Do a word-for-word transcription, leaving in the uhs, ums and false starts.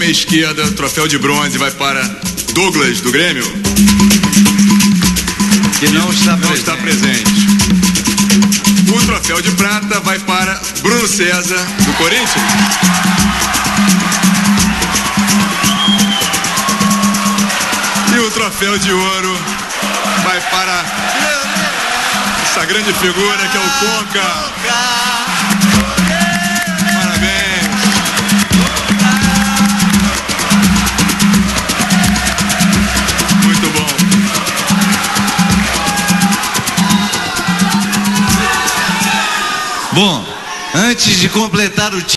minha esquerda, troféu de bronze vai para Douglas, do Grêmio. Que não está não presente. está presente. O troféu de prata vai para Bruno César, do Corinthians. E o troféu de ouro vai para essa grande figura que é o Conca. Parabéns. Muito bom. Bom, antes de completar o